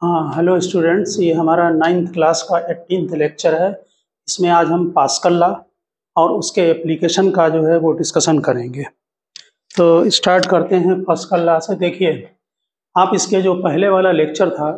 हाँ, hello students, ये हमारा 9th क्लास का 18th लेक्चर है। इसमें आज हम पास्कल लॉ और उसके एप्लीकेशन का जो है वो डिस्कशन करेंगे। तो स्टार्ट करते हैं पास्कल लॉ से। देखिए, आप इसके जो पहले वाला लेक्चर था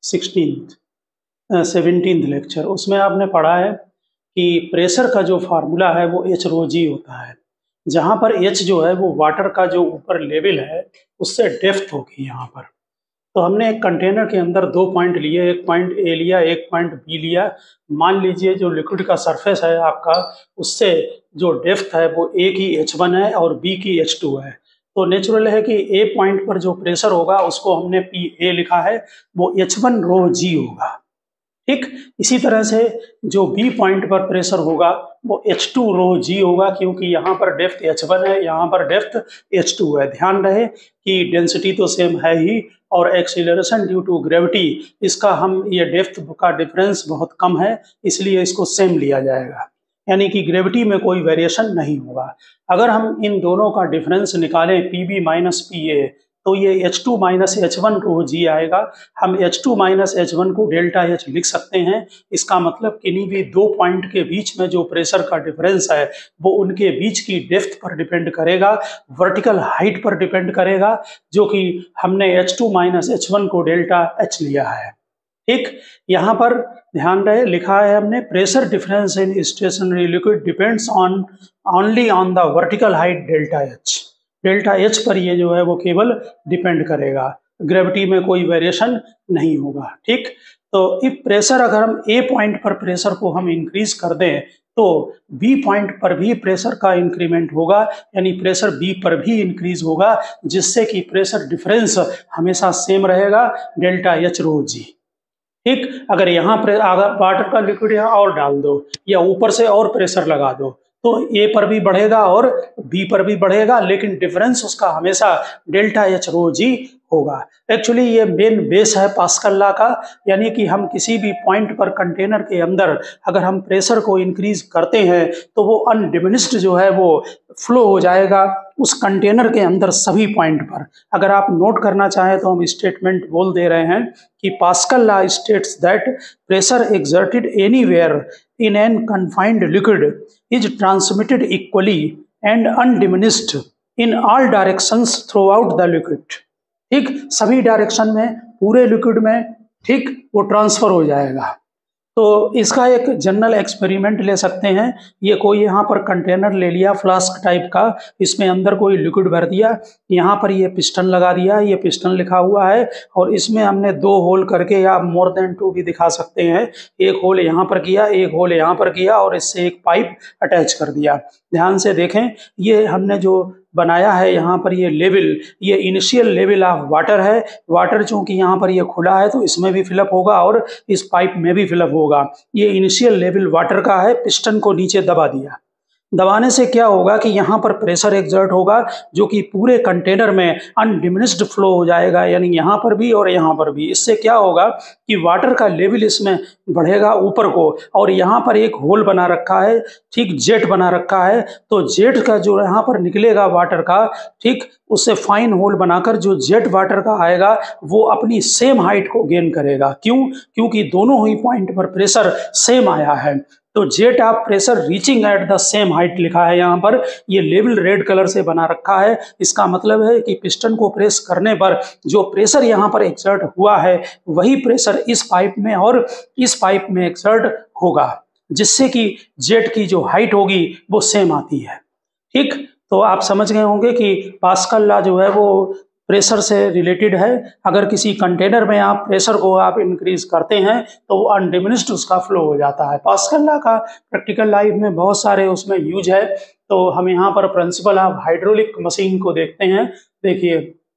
17th लेक्चर, उसमें आपने पढ़ा है कि प्रेशर का जो फार्मूला है वो एच रो जी होता है, जहाँ पर एच जो है वो वाटर का जो ऊपर लेवल है उससे डेप्थ होगी यहाँ पर। तो हमने एक कंटेनर के अंदर दो पॉइंट लिए, एक पॉइंट ए लिया, एक पॉइंट बी लिया। मान लीजिए जो लिक्विड का सरफेस है आपका, उससे जो डेप्थ है वो ए की H1 है और बी की H2 है। तो नेचुरल है कि ए पॉइंट पर जो प्रेशर होगा उसको हमने पी ए लिखा है, वो H1 रो जी होगा। ठीक इसी तरह से जो बी पॉइंट पर प्रेशर होगा वो H2 रो जी होगा, क्योंकि यहाँ पर डेप्थ H1 है, यहाँ पर डेप्थ H2 है। ध्यान रहे कि डेंसिटी तो सेम है ही, और एक्सीलरेशन ड्यू टू ग्रेविटी, इसका हम ये डेप्थ का डिफरेंस बहुत कम है, इसलिए इसको सेम लिया जाएगा, यानी कि ग्रेविटी में कोई वेरिएशन नहीं होगा। अगर हम इन दोनों का डिफरेंस निकालें P B minus P A, तो ये H2 माइनस H1 रो जी आएगा। हम H2 माइनस H1 को डेल्टा H लिख सकते हैं। इसका मतलब किन्हीं भी दो पॉइंट के बीच में जो प्रेशर का डिफरेंस है वो उनके बीच की डेप्थ पर डिपेंड करेगा, वर्टिकल हाइट पर डिपेंड करेगा, जो कि हमने H2 माइनस H1 को डेल्टा H लिया है। ठीक, यहाँ पर ध्यान रहे लिखा है हमने, pressure difference in stationary liquid depends on only on the vertical height delta H. Delta H पर ये जो है वो केवल डिपेंड करेगा, ग्रेविटी में कोई वेरिएशन नहीं होगा। ठीक, तो इफ प्रेशर, अगर हम ए पॉइंट पर प्रेशर को हम इंक्रीज कर दें तो बी पॉइंट पर भी प्रेशर का इंक्रीमेंट होगा, यानी प्रेशर बी पर भी इंक्रीज होगा, जिससे कि प्रेशर डिफरेंस हमेशा सेम रहेगा, डेल्टा एच रो जी। ठीक, अगर यहाँ पर अगर वाटर का लिक्विड यहाँ और डाल दो या ऊपर से और प्रेशर लगा दो तो ए पर भी बढ़ेगा और बी पर भी बढ़ेगा, लेकिन डिफरेंस उसका हमेशा डेल्टा एच रो जी होगा। एक्चुअली ये मेन बेस है पास्कल लॉ का, यानी कि हम किसी भी पॉइंट पर कंटेनर के अंदर अगर हम प्रेशर को इंक्रीज करते हैं तो वो अनडिमिनिश्ड जो है वो फ्लो हो जाएगा उस कंटेनर के अंदर सभी पॉइंट पर। अगर आप नोट करना चाहें तो हम स्टेटमेंट बोल दे रहे हैं कि Pascal law states that pressure exerted anywhere in an confined liquid is transmitted equally and undiminished in all directions throughout the liquid। ठीक, सभी डायरेक्शन में पूरे लिक्विड में ठीक वो ट्रांसफर हो जाएगा। तो इसका एक जनरल एक्सपेरिमेंट ले सकते हैं। ये कोई यहाँ पर कंटेनर ले लिया फ्लास्क टाइप का, इसमें अंदर कोई लिक्विड भर दिया, यहाँ पर ये पिस्टन लगा दिया, ये पिस्टन लिखा हुआ है, और इसमें हमने दो होल करके, या मोर देन टू भी दिखा सकते हैं, एक होल यहाँ पर किया, एक होल यहाँ पर किया, और इससे एक पाइप अटैच कर दिया। ध्यान से देखें, ये हमने जो बनाया है यहाँ पर ये लेवल, ये इनिशियल लेवल ऑफ वाटर है। वाटर चूंकि यहाँ पर ये खुला है तो इसमें भी फिलअप होगा और इस पाइप में भी फिलअप होगा। ये इनिशियल लेवल वाटर का है। पिस्टन को नीचे दबा दिया, दबाने से क्या होगा कि यहाँ पर प्रेशर एक्सर्ट होगा, जो कि पूरे कंटेनर में अनडिमिनिश्ड फ्लो हो जाएगा, यानी यहाँ पर भी और यहाँ पर भी। इससे क्या होगा कि वाटर का लेवल इसमें बढ़ेगा ऊपर को, और यहाँ पर एक होल बना रखा है, ठीक जेट बना रखा है, तो जेट का जो यहाँ पर निकलेगा वाटर का, ठीक उससे फाइन होल बनाकर जो जेट वाटर का आएगा वो अपनी सेम हाइट को गेन करेगा। क्यों? क्योंकि दोनों ही पॉइंट पर प्रेशर सेम आया है। तो jet of pressure reaching at the same height लिखा है यहाँ पर, ये लेवल रेड कलर से बना रखा है। इसका मतलब है कि पिस्टन को प्रेस करने पर जो प्रेशर यहाँ पर एक्सर्ट हुआ है वही प्रेशर इस पाइप में और इस पाइप में एक्सर्ट होगा, जिससे कि जेट की जो हाइट होगी वो सेम आती है। ठीक, तो आप समझ गए होंगे कि पास्कल लॉ जो है वो प्रेशर से रिलेटेड है। अगर किसी कंटेनर में आप प्रेशर को आप इंक्रीज करते हैं तो वो अनडिमिनिश्ड उसका फ्लो हो जाता है। पास्कल लॉ का प्रैक्टिकल लाइफ में बहुत सारे उसमें यूज है। तो हम यहाँ पर प्रिंसिपल ऑफ हाइड्रोलिक मशीन को देखते हैं। देखिए,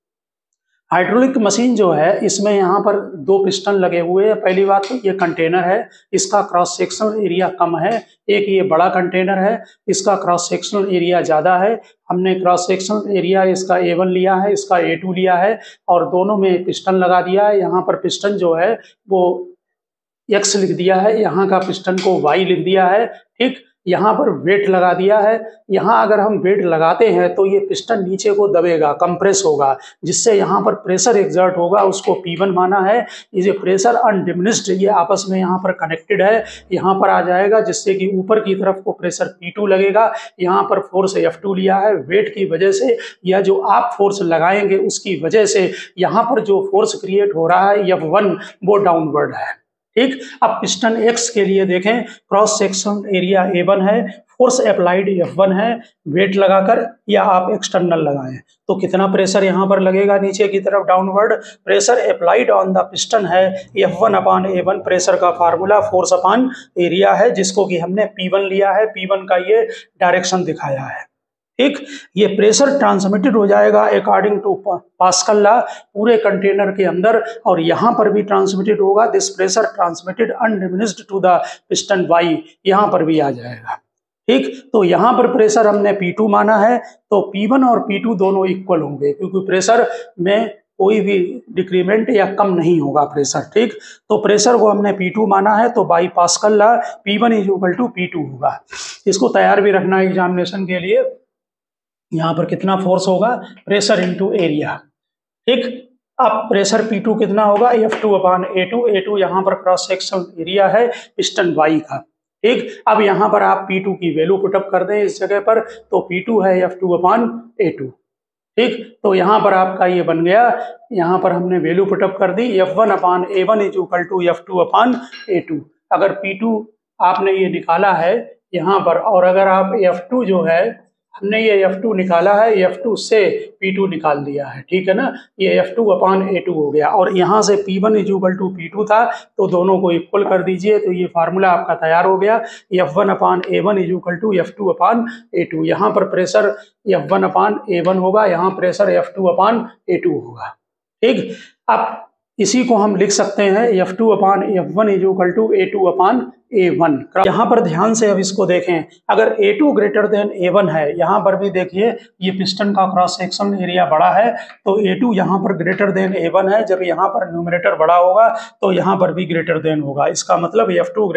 हाइड्रोलिक मशीन जो है इसमें यहाँ पर दो पिस्टन लगे हुए हैं। पहली बात तो ये कंटेनर है, इसका क्रॉस सेक्शनल एरिया कम है। एक ये बड़ा कंटेनर है, इसका क्रॉस सेक्शनल एरिया ज़्यादा है। हमने क्रॉस सेक्शनल एरिया इसका A1 लिया है, इसका A2 लिया है, और दोनों में पिस्टन लगा दिया है। यहाँ पर पिस्टन जो है वो X लिख दिया है, यहाँ का पिस्टन को Y लिख दिया है। ठीक, यहाँ पर वेट लगा दिया है। यहाँ अगर हम वेट लगाते हैं तो ये पिस्टन नीचे को दबेगा, कंप्रेस होगा, जिससे यहाँ पर प्रेशर एग्जर्ट होगा, उसको P1 माना है। ये प्रेशर अनडिमिनिश्ड ये आपस में यहाँ पर कनेक्टेड है, यहाँ पर आ जाएगा, जिससे कि ऊपर की तरफ को प्रेशर P2 लगेगा। यहाँ पर फोर्स F2 लिया है, वेट की वजह से या जो आप फोर्स लगाएंगे उसकी वजह से यहाँ पर जो फोर्स क्रिएट हो रहा है F1 वो डाउनवर्ड है। ठीक, अब पिस्टन X के लिए देखें, क्रॉस सेक्शन एरिया A1 है, फोर्स अप्लाइड F1 है, वेट लगाकर या आप एक्सटर्नल लगाएं तो कितना प्रेशर यहाँ पर लगेगा नीचे की तरफ downward. Pressure applied on the piston है F1/A1, प्रेशर का फार्मूला फोर्स अपॉन एरिया है, जिसको कि हमने P1 लिया है, P1 का ये डायरेक्शन दिखाया है। ठीक, ये प्रेशर ट्रांसमिटेड हो जाएगा अकॉर्डिंग टू पास्कल लॉ पूरे कंटेनर के अंदर, और यहाँ पर भी ट्रांसमिटेड होगा। This pressure transmitted undiminished to the piston Y, यहाँ पर भी आ जाएगा। ठीक, तो यहाँ पर प्रेशर हमने P2 माना है, तो P1 और P2 दोनों इक्वल होंगे, क्योंकि प्रेशर में कोई भी डिक्रीमेंट या कम नहीं होगा प्रेशर। ठीक, तो प्रेशर को हमने P2 माना है, तो by pascal law P1 = P2 होगा। इसको तैयार भी रखना है एग्जामिनेशन के लिए। यहाँ पर कितना फोर्स होगा, प्रेशर इंटू एरिया। ठीक, अब प्रेशर P2 कितना होगा, F2/A2, A2 यहाँ पर क्रॉस सेक्शन एरिया है पिस्टन वाई का। ठीक, अब यहाँ पर आप P2 की वैल्यू पुटअप कर दें इस जगह पर, तो P2 है F2/A2। ठीक, तो यहाँ पर आपका ये बन गया, यहाँ पर हमने वैल्यू पुटअप कर दी, F1/A1 = F2/A2। अगर P2 आपने ये निकाला है यहाँ पर, और अगर आप F2 जो है हमने ये F2 निकाला है, F2 से P2 निकाल दिया है, ठीक है ना, ये F2/A2 हो गया, और यहाँ से P1 = P2 था, तो दोनों को इक्वल कर दीजिए, तो ये फार्मूला आपका तैयार हो गया, F1/A1 = F2/A2। यहाँ पर प्रेशर F1/A1 होगा, यहाँ प्रेशर F2/A2 होगा। ठीक, अब इसी को हम लिख सकते हैं F2/F1 = A2/A1। यहाँ पर ध्यान से अब इसको देखें, अगर A2 > A1 है, यहाँ पर भी देखिए ये पिस्टन का क्रॉस सेक्शन एरिया बड़ा है, तो A2 यहाँ पर > A1 है। जब यहाँ पर न्यूमरेटर बड़ा होगा तो यहाँ पर भी > होगा, इसका मतलब F2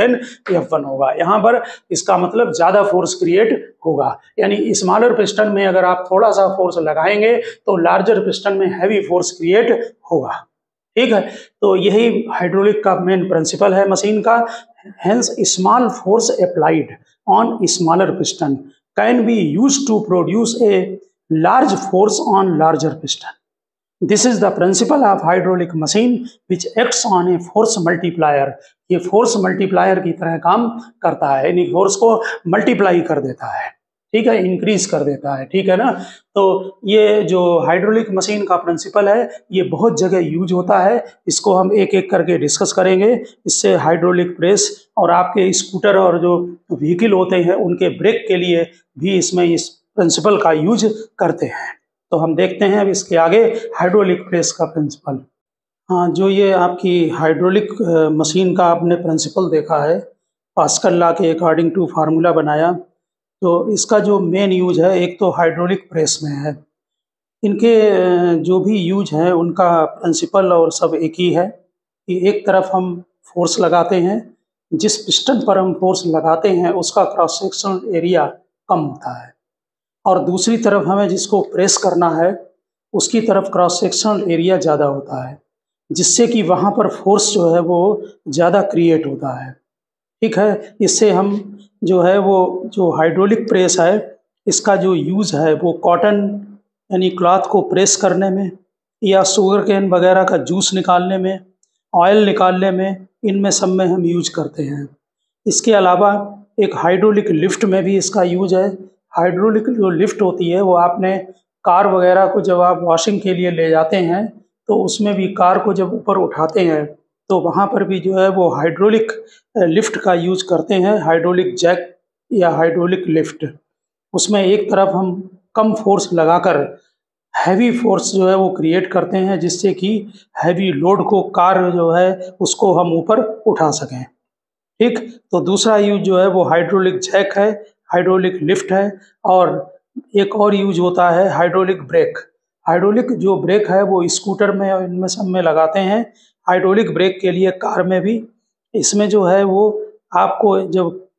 > F1 होगा। यहाँ पर इसका मतलब ज़्यादा फोर्स क्रिएट होगा, यानी स्मॉलर पिस्टन में अगर आप थोड़ा सा फोर्स लगाएंगे तो लार्जर पिस्टन में हैवी फोर्स क्रिएट होगा। ठीक है, तो यही हाइड्रोलिक का मेन प्रिंसिपल है मशीन का। Hence small force applied on smaller piston can be used to produce a large force on larger piston. This is the principle of hydraulic machine which acts on a force multiplier. ये force multiplier की तरह काम करता है, यानी force को multiply कर देता है, ठीक है, इंक्रीज कर देता है, ठीक है ना। तो ये जो हाइड्रोलिक मशीन का प्रिंसिपल है ये बहुत जगह यूज होता है, इसको हम एक एक करके डिस्कस करेंगे। इससे हाइड्रोलिक प्रेस और आपके स्कूटर और जो व्हीकल होते हैं उनके ब्रेक के लिए भी इसमें इस प्रिंसिपल का यूज करते हैं। तो हम देखते हैं अब इसके आगे हाइड्रोलिक प्रेस का प्रिंसिपल। हाँ, जो ये आपकी हाइड्रोलिक मशीन का आपने प्रिंसिपल देखा है, पास्कल लॉ के अकॉर्डिंग टू फार्मूला बनाया, तो इसका जो मेन यूज है एक तो हाइड्रोलिक प्रेस में है। इनके जो भी यूज हैं उनका प्रिंसिपल और सब एक ही है कि एक तरफ हम फोर्स लगाते हैं, जिस पिस्टन पर हम फोर्स लगाते हैं उसका क्रॉस सेक्शन एरिया कम होता है, और दूसरी तरफ हमें जिसको प्रेस करना है उसकी तरफ क्रॉस सेक्शन एरिया ज़्यादा होता है, जिससे कि वहाँ पर फोर्स जो है वो ज़्यादा क्रिएट होता है। ठीक है, इससे हम जो है वो जो हाइड्रोलिक प्रेस है इसका जो यूज़ है वो कॉटन यानी क्लॉथ को प्रेस करने में, या शुगर केन वगैरह का जूस निकालने में, ऑयल निकालने में, इनमें सब में हम यूज करते हैं। इसके अलावा एक हाइड्रोलिक लिफ्ट में भी इसका यूज है। हाइड्रोलिक जो लिफ्ट होती है वो आपने कार वगैरह को जब आप वॉशिंग के लिए ले जाते हैं तो उसमें भी कार को जब ऊपर उठाते हैं तो वहाँ पर भी जो है वो हाइड्रोलिक लिफ्ट का यूज करते हैं, हाइड्रोलिक जैक या हाइड्रोलिक लिफ्ट। उसमें एक तरफ हम कम फोर्स लगाकर हैवी फोर्स जो है वो क्रिएट करते हैं, जिससे कि हैवी लोड को कार जो है उसको हम ऊपर उठा सकें। ठीक, तो दूसरा यूज जो है वो हाइड्रोलिक जैक है, हाइड्रोलिक लिफ्ट है, और एक और यूज होता है हाइड्रोलिक ब्रेक। हाइड्रोलिक जो ब्रेक है वो स्कूटर में और इनमें सब में लगाते हैं। हाइड्रोलिक ब्रेक के लिए कार में भी इसमें जो है वो आपको जब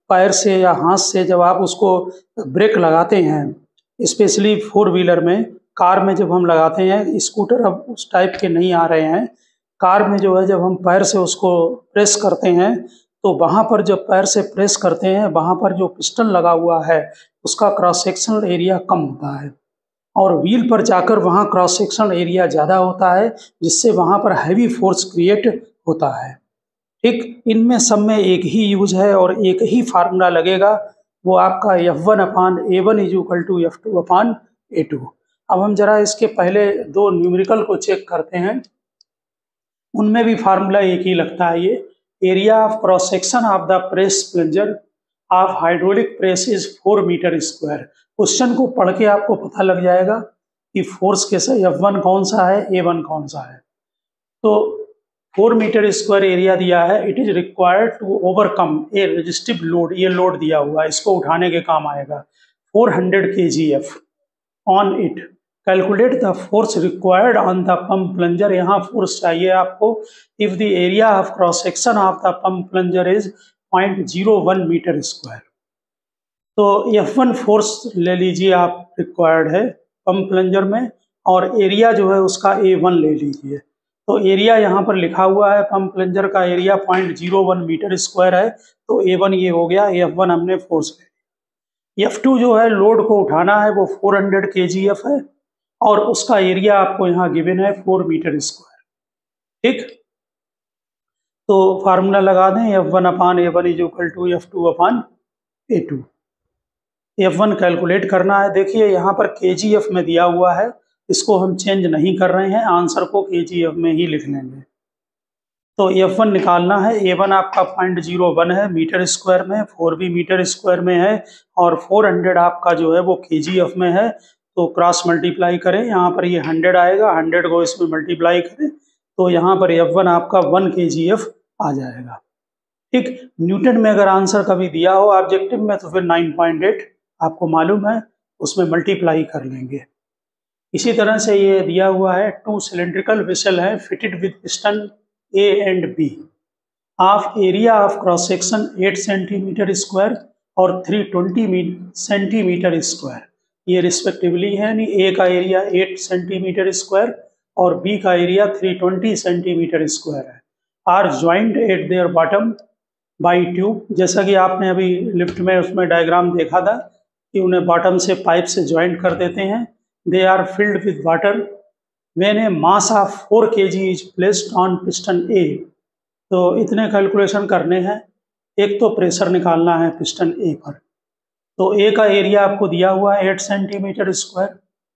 पैर से या हाथ से जब आप उसको ब्रेक लगाते हैं, स्पेशली फोर व्हीलर में, कार में जब हम लगाते हैं, स्कूटर अब उस टाइप के नहीं आ रहे हैं, कार में जो है जब हम पैर से उसको प्रेस करते हैं तो वहाँ पर जब पैर से प्रेस करते हैं वहाँ पर जो पिस्टन लगा हुआ है उसका क्रॉस सेक्शनल एरिया कम होता है और व्हील पर जाकर वहाँ क्रॉस सेक्शनल एरिया ज़्यादा होता है, जिससे वहाँ पर हैवी फोर्स क्रिएट होता है। ठीक, इनमें सब में एक ही यूज है और एक ही फार्मूला लगेगा, वो आपका F1/A1 = F2/A2। अब हम जरा इसके पहले दो न्यूमेरिकल को चेक करते हैं, उनमें भी फार्मूला एक ही लगता है। ये area of cross section of the press plunger of hydraulic press is 4 metre square. Question को पढ़ के आपको पता लग जाएगा कि फोर्स कैसे, F1 कौन सा है, A1 कौन सा है। तो 4 मीटर स्क्वायर एरिया दिया है। It is required to overcome a resistive load, ये लोड दिया हुआ है, इसको उठाने के काम आएगा, 400 kgf on it. Calculate the force required on the pump plunger, यहाँ फोर्स चाहिए आपको, if the area of cross section of the pump plunger is 0.01 metre square. तो F1 फोर्स ले लीजिए आप, रिक्वायर्ड है पंप प्लंजर में, और एरिया जो है उसका A1 ले लीजिए। तो एरिया यहाँ पर लिखा हुआ है, पंप प्लंजर का एरिया 0.01 मीटर स्क्वायर है, तो A1 ये हो गया, F1 हमने फोर्स ले लिया। F2 जो है लोड को उठाना है, वो 400 kgf है और उसका एरिया आपको यहाँ गिवन है 4 मीटर स्क्वायर। ठीक, तो फार्मूला लगा दें, F1/A1 = F2/A2। F1 कैलकुलेट करना है। देखिए यहाँ पर kgf में दिया हुआ है, इसको हम चेंज नहीं कर रहे हैं, आंसर को kgf में ही लिख लेंगे। तो F1 निकालना है, A1 आपका 0.01 है मीटर स्क्वायर में, 4 भी मीटर स्क्वायर में है और 400 आपका जो है वो kgf में है। तो क्रॉस मल्टीप्लाई करें, यहाँ पर ये 100 आएगा, 100 को इसमें मल्टीप्लाई करें तो यहाँ पर F1 आपका 1 kgf आ जाएगा। ठीक, न्यूटन में अगर आंसर कभी दिया हो ऑब्जेक्टिव में तो फिर 9.8 आपको मालूम है, उसमें मल्टीप्लाई कर लेंगे। इसी तरह से ये दिया हुआ है, 2 सिलेंड्रिकल वेसल है fitted with piston A and B of area of cross section 8 centimetre square और 320 सेंटीमीटर स्क्वायर, ये रिस्पेक्टिवली है, यानी A का एरिया 8 सेंटीमीटर स्क्वायर और B का एरिया 320 सेंटीमीटर स्क्वायर है। Are joint at their bottom by tube, जैसा कि आपने अभी लिफ्ट में उसमें डायग्राम देखा था कि उन्हें बॉटम से पाइप से ज्वाइंट कर देते हैं। They are filled with water when a mass of 4 kg is placed on piston A। तो इतने कैलकुलेशन करने हैं। एक तो प्रेशर निकालना है पिस्टन A पर, तो A का एरिया आपको दिया हुआ है 8 सेंटीमीटर स्क्वायर,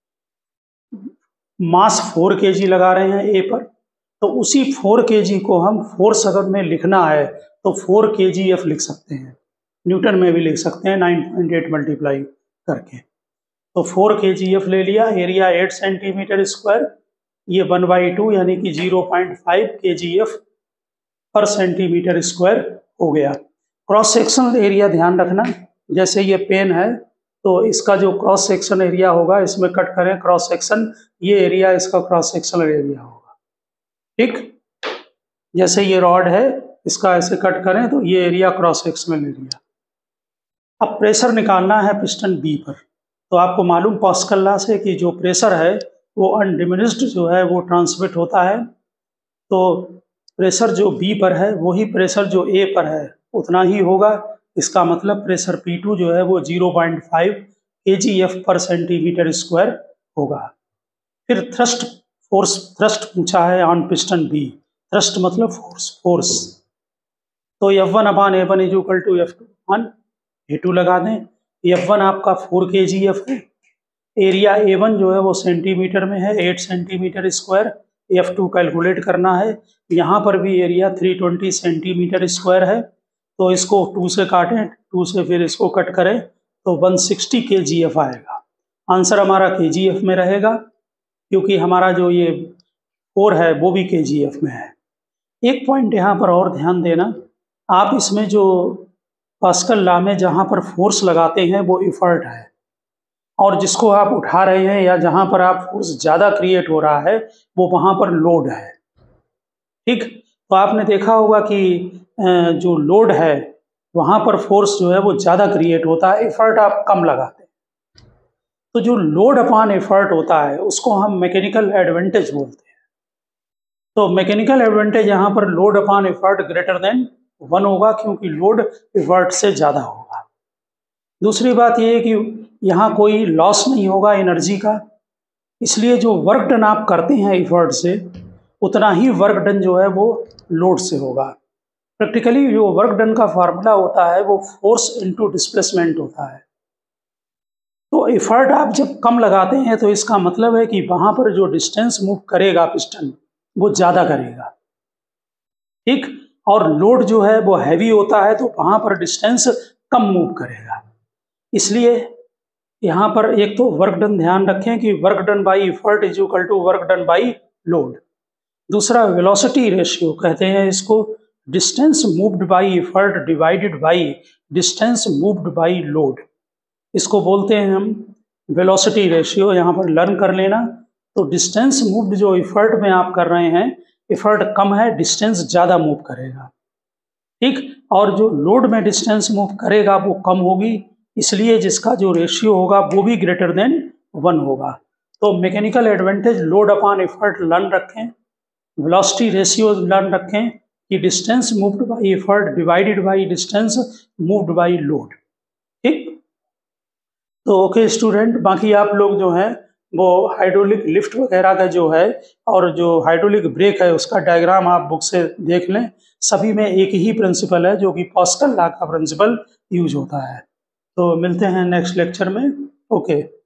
मास 4 kg लगा रहे हैं A पर, तो उसी 4 kg को हम फोर्स अगर में लिखना है तो 4 kgf लिख सकते हैं, न्यूटन में भी लिख सकते हैं 9.8 मल्टीप्लाई करके। तो 4 kgf ले लिया, एरिया 8 सेंटीमीटर स्क्वायर, ये 1/2 यानी कि 0.5 kgf पर सेंटीमीटर स्क्वायर हो गया। क्रॉस सेक्शनल एरिया ध्यान रखना, जैसे ये पेन है तो इसका जो क्रॉस सेक्शन एरिया होगा, इसमें कट करें क्रॉस सेक्शन, ये एरिया इसका क्रॉस सेक्शनल एरिया होगा। ठीक, जैसे ये रॉड है इसका ऐसे कट करें तो ये एरिया क्रॉस सेक्शनल एरिया। अब प्रेशर निकालना है पिस्टन B पर, तो आपको मालूम पास्कल लॉ से कि जो प्रेशर है वो अनडिमिनिश्ड जो है वो ट्रांसमिट होता है, तो प्रेशर जो B पर है वही प्रेशर जो A पर है उतना ही होगा। इसका मतलब प्रेशर P2 जो है वो 0.5 kgf पर सेंटीमीटर स्क्वायर होगा। फिर थ्रस्ट फोर्स, थ्रस्ट पूछा है ऑन पिस्टन B, थ्रस्ट मतलब फोर्स, तो F1/A1 = F2/A2 लगा दें। F1 आपका 4 kgf है, एरिया A1 जो है वो सेंटीमीटर में है 8 सेंटीमीटर स्क्वायर, F2 कैलकुलेट करना है। यहाँ पर भी एरिया 320 सेंटीमीटर स्क्वायर है, तो इसको 2 से काटें, 2 से फिर इसको कट करें तो 160 kgf आएगा। आंसर हमारा kgf में रहेगा क्योंकि हमारा जो ये 4 है वो भी kgf में है। एक पॉइंट यहाँ पर और ध्यान देना, आप इसमें जो पास्कल लॉ में जहाँ पर फोर्स लगाते हैं वो इफर्ट है, और जिसको आप उठा रहे हैं या जहाँ पर आप फोर्स ज़्यादा क्रिएट हो रहा है वो वहाँ पर लोड है। ठीक, तो आपने देखा होगा कि जो लोड है वहाँ पर फोर्स जो है वो ज़्यादा क्रिएट होता है, एफर्ट आप कम लगाते हैं। तो जो लोड अपॉन एफर्ट होता है उसको हम मैकेनिकल एडवांटेज बोलते हैं। तो मैकेनिकल एडवांटेज यहाँ पर load upon effort greater than 1 होगा, क्योंकि लोड एफर्ट से ज़्यादा होगा। दूसरी बात ये है कि यहाँ कोई लॉस नहीं होगा एनर्जी का, इसलिए जो वर्क डन आप करते हैं एफर्ट से, उतना ही वर्क डन जो है वो लोड से होगा। प्रैक्टिकली जो वर्क डन का फार्मूला होता है वो फोर्स इनटू डिस्प्लेसमेंट होता है। तो एफर्ट आप जब कम लगाते हैं तो इसका मतलब है कि वहाँ पर जो डिस्टेंस मूव करेगा पिस्टन वो ज़्यादा करेगा, ठीक। और लोड जो है वो हैवी होता है तो वहाँ पर डिस्टेंस कम मूव करेगा। इसलिए यहाँ पर एक तो वर्क डन ध्यान रखें कि work done by effort is equal to work done by load. दूसरा वेलोसिटी रेशियो कहते हैं इसको, distance moved by effort divided by distance moved by load, इसको बोलते हैं हम वेलोसिटी रेशियो। यहाँ पर लर्न कर लेना। तो डिस्टेंस मूव्ड जो एफर्ट में आप कर रहे हैं, एफर्ट कम है, डिस्टेंस ज़्यादा मूव करेगा, ठीक। और जो लोड में डिस्टेंस मूव करेगा वो कम होगी, इसलिए जिसका जो रेशियो होगा वो भी ग्रेटर देन 1 होगा। तो mechanical advantage load upon effort learn रखें, वेलोसिटी रेशियो लर्न रखें कि distance moved by effort divided by distance moved by load, ठीक। तो ओके स्टूडेंट, बाकी आप लोग जो हैं वो हाइड्रोलिक लिफ्ट वगैरह का जो है और जो हाइड्रोलिक ब्रेक है उसका डायग्राम आप बुक से देख लें। सभी में एक ही प्रिंसिपल है जो कि पास्कल लॉ का प्रिंसिपल यूज होता है। तो मिलते हैं नेक्स्ट लेक्चर में। ओके।